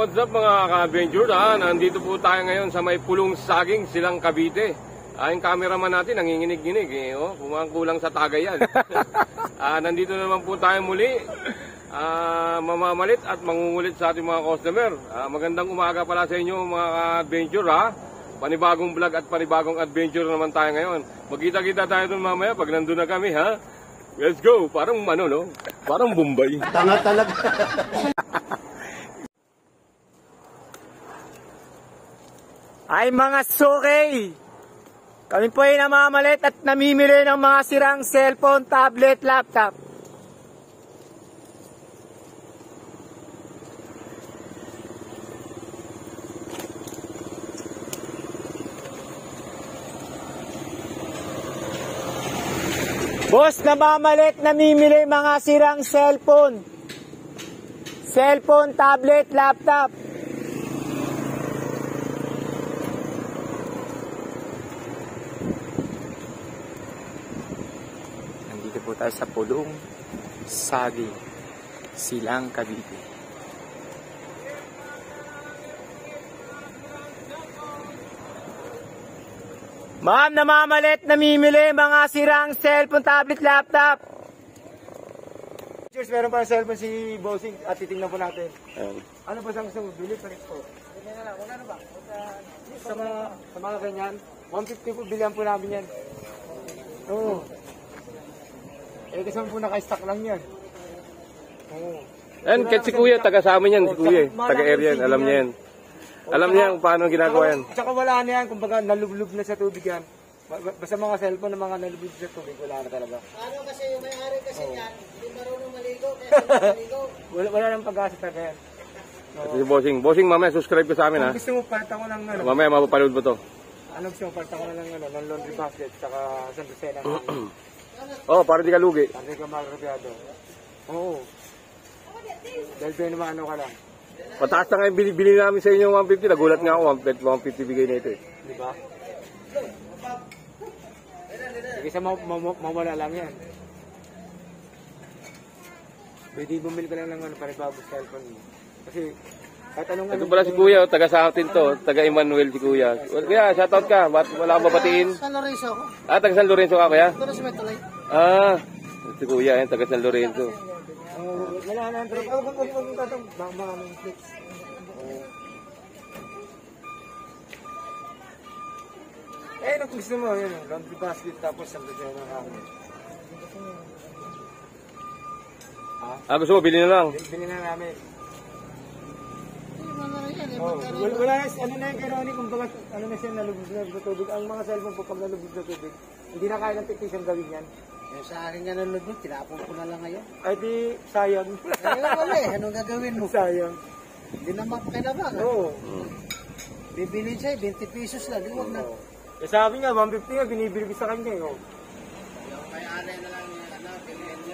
what's up mga ka-adventure? Nandito po tayo ngayon sa may Pulong Saging, Silang Cavite. Yung cameraman natin nanginginig-ginig kulang sa tagay yan. Nandito naman po tayo muli. Mamamalit at mangungulit sa ating mga customer. Magandang umaga pala sa inyo mga ka-adventure Panibagong vlog at panibagong adventure naman tayo ngayon. Magkita-kita tayo dun mamaya pag nandun na kami Let's go! Parang Parang Bombay. Tanga talaga. Ay mga sukay! Kami po ay namamalit at namimili ng mga sirang cellphone, tablet, laptop. Boss, namamalit, namimili mga sirang cellphone. Cellphone, tablet, laptop. Nandito po tayo sa Pulong Saging, Silang Cavite. Ma'am, namamalit, namimili mga sirang cellphone, tablet, laptop. Meron pa cellphone si Bossing at titingnan po natin. Ano ba siyang gusto mo? Bili pa rin po. Bili na lang. Wala na ba? Sa mga ganyan, 150 po, bilihan po namin yan. Oo. Kasi po naka-stock lang yan. Oo. And kahit si Kuya, taga sa amin yan, si Kuya. Taga area yan, alam niya yan. Alam niya kung paano ginagawa yan. Tsaka wala na yan, kumbaga nalublob na sa tubig yan. Basta mga cellphone na mga nalublob sa tubig, wala na talaga. Ano kasi yung may-ari kasi yan, hindi marunong maligo, kaya maligo. Wala nang pag-asa talaga yan. Si Bossing, mamaya subscribe ka sa amin Kung gusto mo, palta ko ng ano. Mamaya mapapanood mo to. Ano gusto mo, palta ko ng ng laundry basket, tsaka San Jose ng para di ka lugi. Hindi ka malrabyado. Oo. Dahil doon naman ano ka lang. Pataas na nga bili namin sa inyo 150. Nagulat nga ako, 150 bigay na ito Di ba? Sige sa mawala lang yan. Pwede bumili ka lang ng panibagong cellphone mo. Kasi kahit anong Ito pala si Kuya, taga sa atin to, taga Emmanuel si Kuya. Kuya, shoutout ka, wala kang babatiin? San Lorenzo ako. Taga San Lorenzo ka Kuya? Pero sa Metulay. Si Kuya, taga San Lorenzo. Wala na, pero huwag tatang mga flex. Anong gusto mo? Yan, laundry basket tapos ang ganda ng hangin. Gusto mo, bili na lang. Bili na namin. Oh, Wala na, ano na yung kay Ronnie, kung baga, ano na siya, nalubog na sa tubig. Ang mga cellphone po, pag nalubog sa tubig, hindi na kaya ng teknisang gawin yan. yung sa akin nga nalubog, tinapon ko na lang ngayon. Ay di, sayang. Ayun wala anong gagawin mo? Sayang. Hindi na mapakinabangan. Oo. Bibilin siya, 20 pesos lang, di wag na. Eh sabi nga, 150 nga, binibili ko sa kanya. Yung may-ari na lang yung bilhin niyo.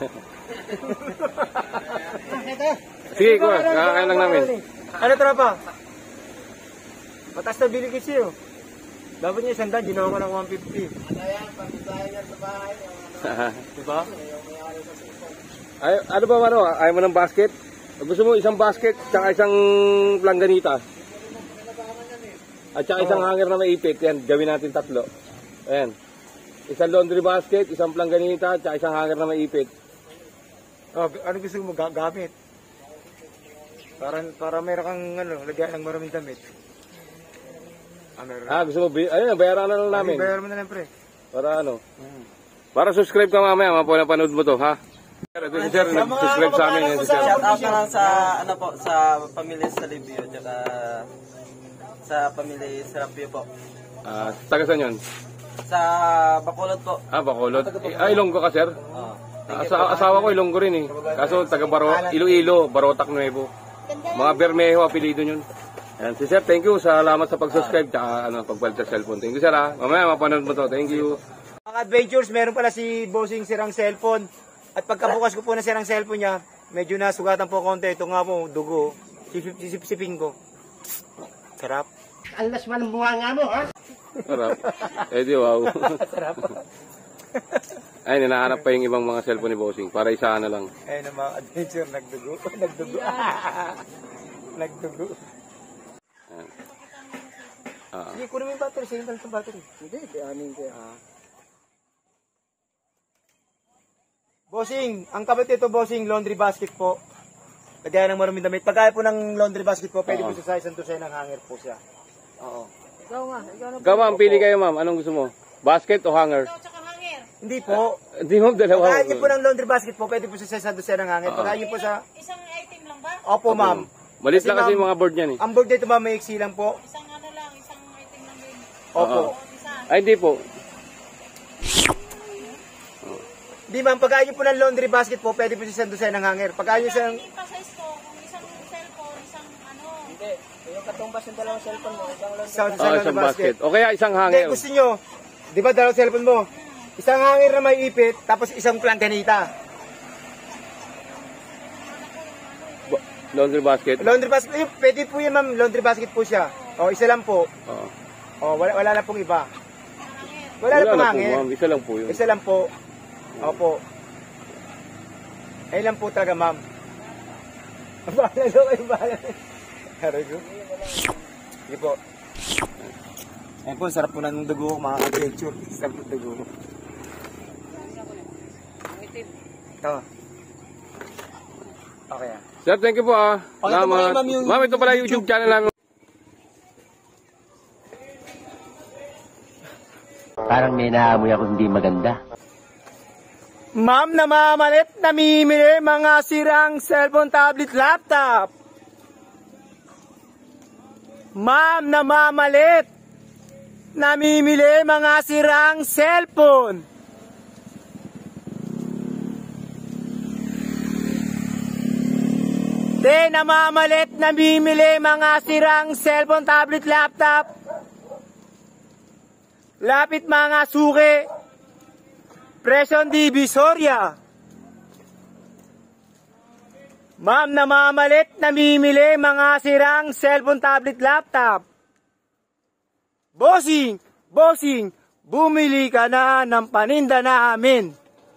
Sige Kuya, kakakain lang namin. Ano tropa? Patas na bili kasi Dapat niya isang ginawa ko ng 150. Ano yan, pag-isahin niya sa bahay. Diba? Ano ba ayaw mo ng basket? Gusto mo isang basket, tsaka isang langganita. At tsaka isang hanger na maipit, yan, gawin natin 3. Ayan. Isang laundry basket, isang langganita, tsaka isang hanger na maipit. Ano gusto mo gamit? Para meron kang lagyan ng maraming damit. Gusto mo, ayun, bayaran na lang namin. Bayaran mo na lang pre. Para Para subscribe ka mamaya, mapanood mo to, ha? Sir, subscribe sa amin. Shout out na lang sa sa pamilya sa Libyo at sa pamilya sa Rapio po. Taga saan yun? Sa Bacolod po. Bacolod. Ilonggo ka, sir? Asawa ko Ilonggo rin Kaso taga Iloilo, Barotac Nuevo. Mga Bermejo apelido yun. Ayan, si sir, thank you. Salamat sa pag-subscribe at pagpalit sa cellphone. Thank you, sir. Mamaya mapanood mo to. Thank you. Mga adventures, meron pala si Bossing sirang cellphone. At pagkabukas ko po na sirang cellphone niya, medyo nasugatan po konti. Ito nga po, dugo. Sipsipin ko. Sarap. Alas man ang bunga nga mo, ha? Sarap. Di wow. Sarap. Ay, ninahanap pa yung ibang mga cellphone ni Bossing para isahan na lang. Ayun ang mga adventure, nagdugo. Nagdugo. Sige, kunin mo yung battery. Sige, yung battery. Hindi, anin ko. Bossing, ang kabit ito, bossing, laundry basket po. Lagyan ng maraming damit. Pagkaya po ng laundry basket po, pwede po sa size and to size ng hanger po siya. Oo. Ikaw nga. Ikaw ma'am, pili kayo ma'am. Anong gusto mo? Basket o hanger? Hindi po. Hindi mo, dalawa. Pagkaya niyo po ng laundry basket po, pwede po sa size and to size ng hanger. Pagkaya niyo po sa... Isang item lang ba? Opo, ma'am. Malit lang kasi yung mga board niyan eh. Ang board dito, ma'am, may iksi lang po. Isang ano lang, isang item lang din. Opo. Isa. Ay, hindi po. Di ma'am, pagkaya niyo po ng laundry basket po, pwede po sa size and to size ng hanger. Pagkaya niyo sa... Hindi pa size ko, kung isang cellphone, isang ano. Hindi. Yung katumbas ng dalawang cellphone mo, isang lang. Sa Isang basket. O kaya isang Hindi, hanger. gusto nyo, di ba dalawang cellphone mo? Isang hanger na may ipit, tapos isang planganita. Laundry basket. Laundry basket, pwede po yan ma'am, laundry basket po siya. O, isa lang po. Oo. O, wala na pong iba. Wala na pong po, hanger. ma'am. Isa lang po yun. Isa lang po. Opo. Ayun lang po talaga ma'am. Bahala daw kayo, bahala. Aray ko. Sige po. Ayun po, sarap po ng dugo, mga adventure. Sarap ng dugo. Ito. Okay ah. Sir, thank you po ah. Okay, ito pala, ma'am, yung Ma'am, ito pala YouTube channel namin. Parang may naamoy ako hindi maganda. Ma'am, namamalit, namimili mga sirang cellphone, tablet, laptop. Ma'am, namamalit, namimili mga sirang cellphone. Namamalit, namimili mga sirang cellphone, tablet, laptop. Lapit mga suki. Presyon Divisoria. Ma'am, namamalit, namimili mga sirang cellphone, tablet, laptop. Bossing, bumili ka na ng paninda namin.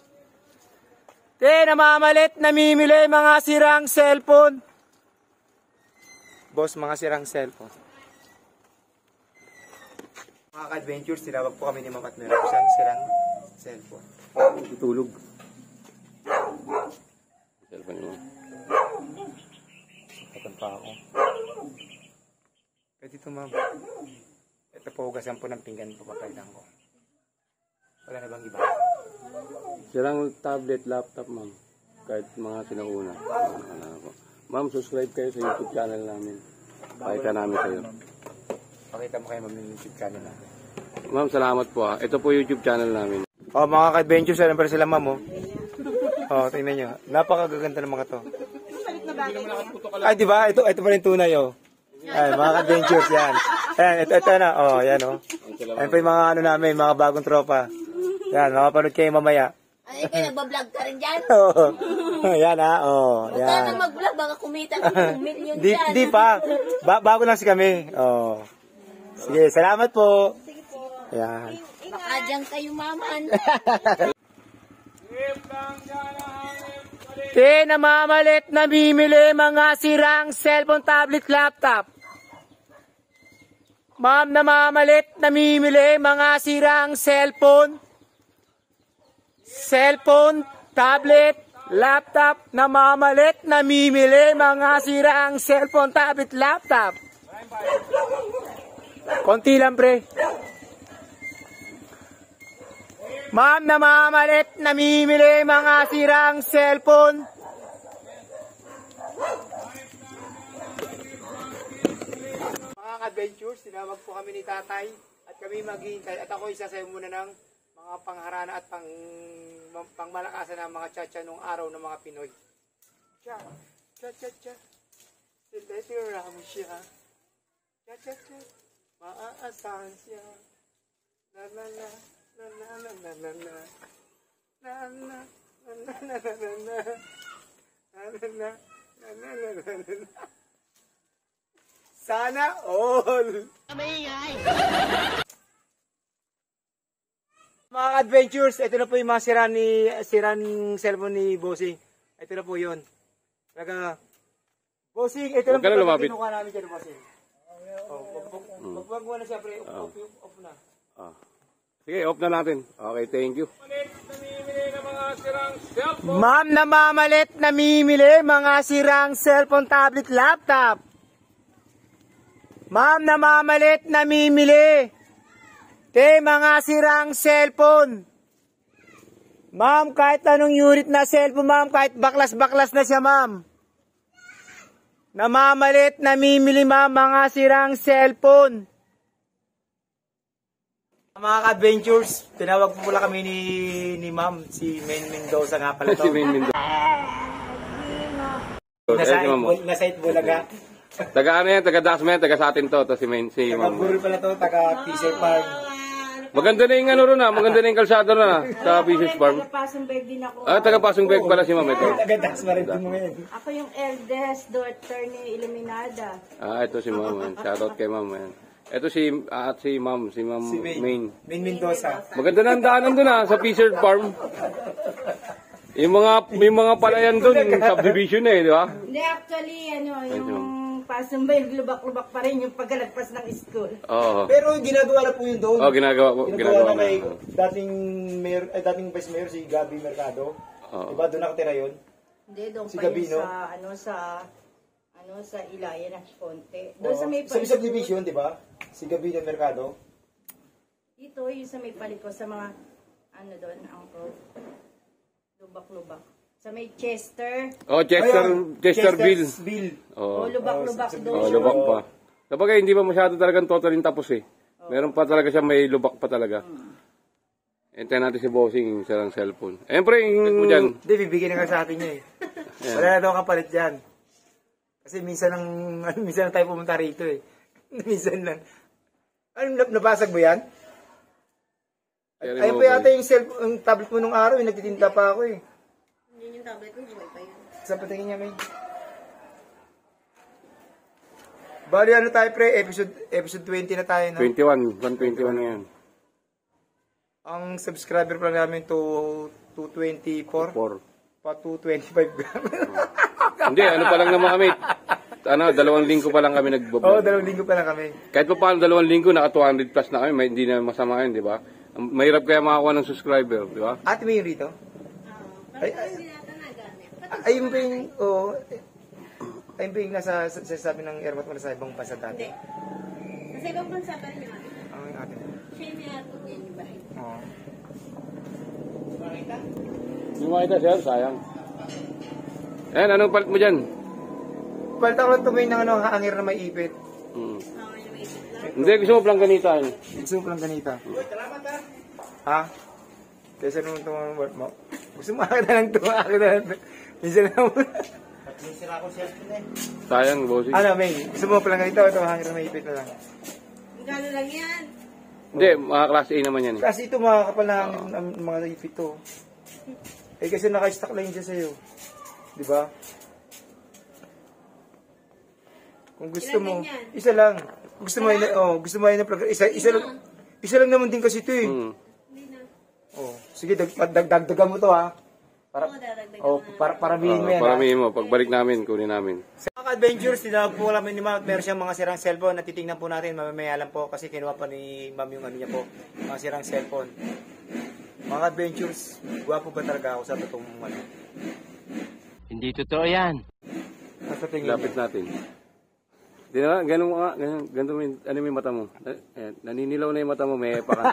Namamalit, namimili mga sirang cellphone. Boss, mga sirang cellphone. Mga ka-adventures, tinawag po kami ni Ma'am at meron po siyang sirang cellphone. Tutulog. Cellphone mo. Kapag pa ako. Pwede ito, ma'am. Ito po, hugasan po ng pinggan po papalitan ko. Wala na bang iba? Sirang tablet, laptop, ma'am. Kahit mga sinauna. Ma'am, subscribe kayo sa YouTube channel namin. Pakita namin kayo. Pakita mo kayo, ma'am, yung YouTube channel natin. Ma'am, salamat po ah. Ito po YouTube channel namin. Oh, mga ka-adventures, alam pa rin sila, ma'am, oh. Oh, tingnan nyo. Napakagaganda ng mga to. Ay, di ba? Ito pa rin tunay, oh. Ay, mga ka-adventures, yan. Ayan, ito na. Oh, yan, oh. Ayan pa yung mga ano namin, mga bagong tropa. Yan, makapanood kayo mamaya. Ay, kayo nagbablog ka rin dyan? Oo. Yan, ha. Oh, Huwag ka yan. nang mag-vlog, baka kumita ng million dyan. Di pa. Bago lang si kami. Oh. Sige, salamat po. Sige po. Ayan. Baka dyan kayo maman. Namamalit, namimili mga sirang cellphone, tablet, laptop. Ma'am, namamalit, namimili mga sirang cellphone, tablet, laptop. Namamalit, namimili mga sirang cellphone, tablet, laptop. Konti lang, pre. Ma'am, namamalit, namimili mga sirang cellphone. Mga adventures, tinawag po kami ni tatay at kami maghihintay at ako isasayo muna ng mga pangharana at pangmalakasan ng mga tsa-tsa nung araw ng mga Pinoy. Tsa, tsa-tsa-tsa, siletiram siya. Tsa-tsa-tsa, maaasahan siya. La-la-la. Na na na na na na na na na na na na na na na na na. Sana all. Mga adventures, ito na po yung mga sirang cellphone ni Bossing. Ito na po yun. Talaga Bossing, ito lang Huwag ka na po lumapit. kinukuha namin dyan, bossing. Wag mo na siyempre, off na. Sige, off na natin. Okay, thank you. Ma'am, namamalit, namimili mga sirang cellphone, tablet, laptop. Ma'am, namamalit, namimili mga sirang cellphone. Ma'am, kahit anong unit na cellphone, ma'am, kahit baklas-baklas na siya, ma'am. Namamalit, namimili, ma'am, mga sirang cellphone. Mga ka-adventures, tinawag po pala kami ni ma'am, si Main Mendoza nga pala to. Si Main Mendoza. Nasa Bulaga. Taga ano yan, taga Dasman, taga sa atin to si Main, si Taga Ma'am. Burol pala to, taga Fisher Farm. Maganda na yung ano ron maganda na yung kalsada ron sa Business Farm. Pasong din ako. Taga Pasong Beg pala si Ma'am ito. Taga Dasman rin mo ngayon. Ako yung eldest daughter ni Iluminada. Ito si Ma'am. Shoutout kay Ma'am. Ito si Ma'am, si Ma'am Main. Main Mendoza. Maganda na ang daanan doon sa Fisher Farm. May mga palayan doon, subdivision di ba? Hindi, actually, yung Pasong Bay, lubak-lubak pa rin yung pagkalagpas ng school. Oo. Pero ginagawa na po yun doon. Ginagawa na na. kay dating vice mayor si Gabi Mercado. Diba doon nakatira yun? Hindi, doon Si pa yun Gabino? sa Ilaya na Ponte. Doon sa may Sa subdivision, di ba? Si Gabi Mercado. Dito, yung sa may paliko, sa mga, doon, ang lubak-lubak. Sa may Chester. Chesterville. Lubak-lubak doon. Lubak pa. Sabagay, hindi pa masyado talagang totalin tapos Meron pa talaga siya, may lubak pa talaga. Entayin natin si Bossing, siya lang cellphone. Siyempre, mo dyan. Hindi, bibigyan na ka sa atin niya Wala na daw kapalit dyan. Kasi minsan lang tayo pumunta rito Minsan lang. Nabasag mo yan? Ayun pa yata yung tablet mo nung araw, nagtitinta pa ako Yun yung tablet ko, buhay pa yun. Saan patingin niya, May? Bali, tayo pre? Episode 20 na tayo, no? 121 na yan. Ang subscriber pa namin to 224. Pa 225. Hindi, pa lang naman kami. 2 linggo pa lang kami nagbablog. 2 linggo pa lang kami. Kahit pa paano 2 linggo, naka 200 plus na kami, hindi na masama yun, di ba? Mahirap kaya makakuha ng subscriber, di ba? Ate mo yun rito? Ayun ba yung, ayun ba yung nasa sabi ng airport mo na sa ibang bansa dati? Sa ibang bansa pa rin naman. Ang ate mo? Siya yung mayatog niya yung bahay. Oo. Yung makita, sir, sayang. Anong palit mo dyan? Palit ako lang tumayin ng hangir na may ipit. Hindi, gusto mo plang ganita. Gusto mo lang ganita. Ha? Kesa nung tumawag mo. Gusto mo akin na lang Minsan na mo. Sayang, Bossing. May? Gusto mo palang ganito? Ito, hangir na may ipit na lang. Gano'n lang yan. Hindi, mga class A naman yan. Kasi ito makakapal na hangir ng mga ipit to. Kasi naka-stack lang siya sa'yo. Diba? Kung gusto mo, isa lang. Gusto mo yun na plug. Isa lang naman din kasi ito sige, dagdagan mo to para bilhin mo yan. Paramihin mo, pagbalik namin, kunin namin. Sa mga adventures, tinawag po namin ni Ma'am. Meron siyang mga sirang cellphone na titingnan po natin. Mamamaya lang po kasi kinuha pa ni Ma'am yung niya po. Mga sirang cellphone. Mga adventures, gwapo ba talaga ako sa totoong Hindi totoo yan. Sa tingin Lapit natin. Di na, ganun may mata mo. Naninilaw na yung mata mo, may pa ka.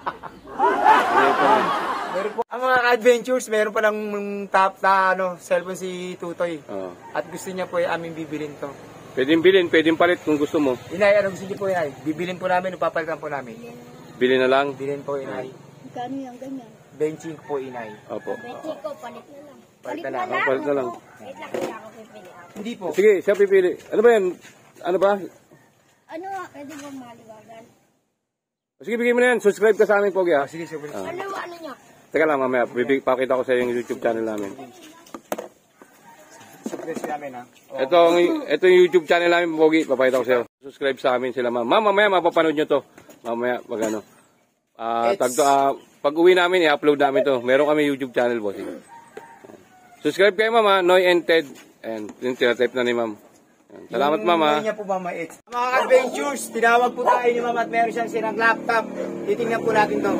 Ang mga adventures, meron pa lang top na cellphone si Tutoy. At gusto niya po aming bibilin to. Pwedeng bilhin, pwedeng palit kung gusto mo. Inay, ano gusto niyo po, Inay? Bibilin po namin, papalitan po namin. Bilhin na lang. Bilin po, Inay. Gano'n yung ganyan? Benching po, Inay. Opo. Betty ko, palit na lang. Palit na lang. Palit na lang. Wait lang, kaya ako pipili ako. Hindi po. Sige, siya pipili. Ano ba yan? Ano ba? Pwede bang maliwagan? Sige, bigay mo na yan. Subscribe ka sa amin, Pogi, ha? Sige, sige. Ano niya? Teka lang, mamaya. Pakita ko sa iyo yung YouTube channel namin. Subscribe namin, ha? Ito yung YouTube channel namin, Pogi. Papakita ko sa iyo. Subscribe sa amin sila, ma'am. Ma'am, mamaya mapapanood nyo to. Mamaya, pag uwi namin, i-upload namin to. Meron kami YouTube channel, boss. Subscribe kayo, ma'am, ha? Noy and Ted. And yung tinatype na ni ma'am. Salamat, Mama. Yung niya po, Mama X. Mga adventures, tinawag po tayo ni Mama at meron siyang sinang laptop. Titingnan po natin to.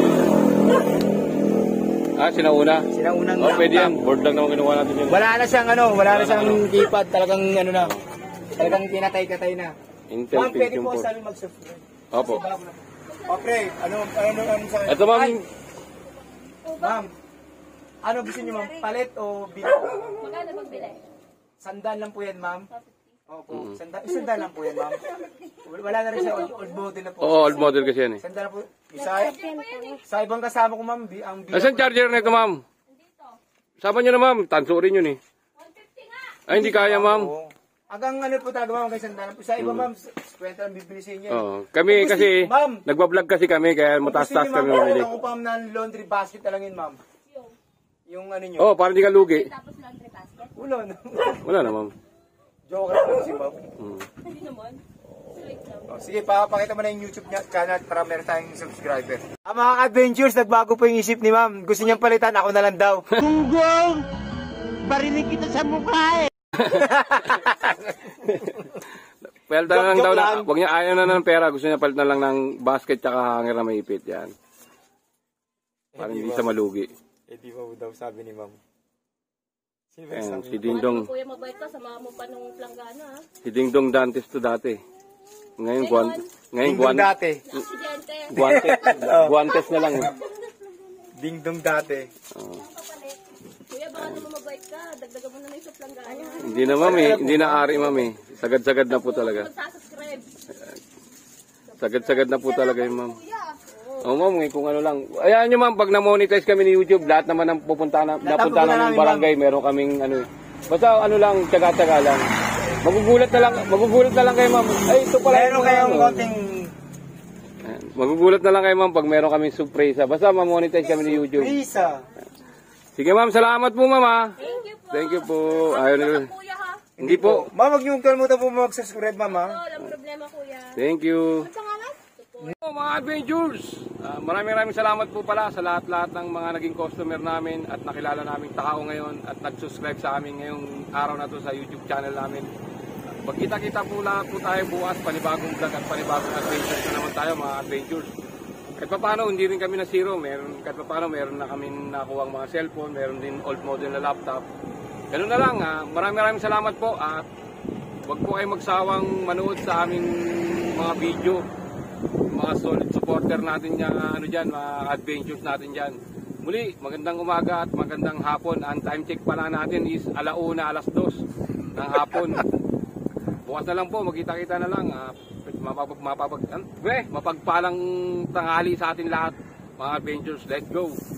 Sinauna. Sinaunang Oh, pwede yan. laptop. Board lang naman kinuha natin yun. Wala na siyang keypad. Talagang na. Talagang kinatay-katay na. Intel Ma'am, pwede Pentium po 4. sa amin mag-subscribe. Opo. Okay, ano sa Ito, ma'am. Ma'am, ano gusto niyo, ma'am? Palit o bili? Magkano magbili? Sandal lang po yan, ma'am. Opo, sandal lang po yan, ma'am. Wala na rin siya, old model na po. Oo, old model kasi yan eh. Sandal lang po. Sa ibang kasama ko, ma'am, ang Asan charger na ito, ma'am? Sama nyo na, ma'am. Tansurin yun eh. 150 nga! Ay, hindi kaya, ma'am. Hanggang ano po talaga, ma'am, kay sandal lang po. Sa iba, ma'am, kwenta lang bibili sa inyo. Oo. Kami kasi, Ma'am, nagbablog kasi kami, kaya mataas-taas kami mamili. Ako pa, ma'am, ng laundry basket na lang yun, ma'am. Yung ano nyo. Oo, para hindi ka lugi. Tapos laundry basket? Wala na. Wala na, ma'am. Joke lang si ma'am. Hindi naman. Straight lang. Oh, sige, papakita mo na yung YouTube channel para meron tayong subscriber. Mga adventures, nagbago po yung isip ni ma'am. Gusto niyang palitan, ako na lang daw. Gunggong! Barinig kita sa mukha eh! Palitan na lang Joke daw na, lang. huwag niya ayaw na ng pera, gusto niya palitan lang ng basket tsaka hanger na maipit, yan. Para hindi sa malugi. di ba daw sabi ni ma'am? Sino Ayan, si Dingdong, Kuya, mabait ka. Samahan mo pa nung planggana, ha? si Dingdong Dantes to dati. Ngayon, Dingdong dati. Aksidente. guantes na lang. Dingdong dati. Kuya, baka naman mabait ka. Dagdagan mo na lang sa planggana. Hindi na, ma'am eh. Hindi na ari, ma'am eh. Sagad-sagad na po talaga. Magsasubscribe. Sagad-sagad na po talaga yun, ma'am. Oo, ma'am, kung ano lang. Ayan nyo, ma'am, pag na-monetize kami ni YouTube, lahat naman ng napunta namin barangay, meron kaming ano eh. Basta ano lang, tsaga-tsaga lang. Magugulat na lang kayo, ma'am. Ay, ito pala. Meron kayong konting... Ayan, magugulat na lang kayo, ma'am, pag meron kaming surprise. Basta ma-monetize kami ni YouTube. Prisa. Sige, ma'am, salamat po, ma'am, ha. Thank you po. Thank you po. Ayun, Kuya, ha? hindi po. Ma'am, huwag niyong kalimutan po mag-subscribe, ma'am, ha? Walang problema, kuya. Thank you. Ang pangalan? Oh, mga adventures! Maraming salamat po pala sa lahat-lahat ng mga naging customer namin at nakilala naming tao ngayon at nag-subscribe sa amin ngayong araw na to sa YouTube channel namin. Magkita-kita po lahat po tayo bukas, panibagong vlog at panibagong adventures na naman tayo, mga adventures. Kahit pa paano, hindi rin kami na zero. Kahit pa paano, meron na kami nakuha mga cellphone, meron din old model na laptop. Ganun na lang, maraming salamat po at huwag po kayo magsawang manood sa aming mga video. Mga solid supporter natin yan, mga adventures natin dyan. Muli, magandang umaga at magandang hapon. Ang time check pala natin is 1:00, 2:00 ng hapon. Bukas na lang po, magkita-kita na lang. Mapagpalang tanghali sa atin lahat, mga adventures. Let's go!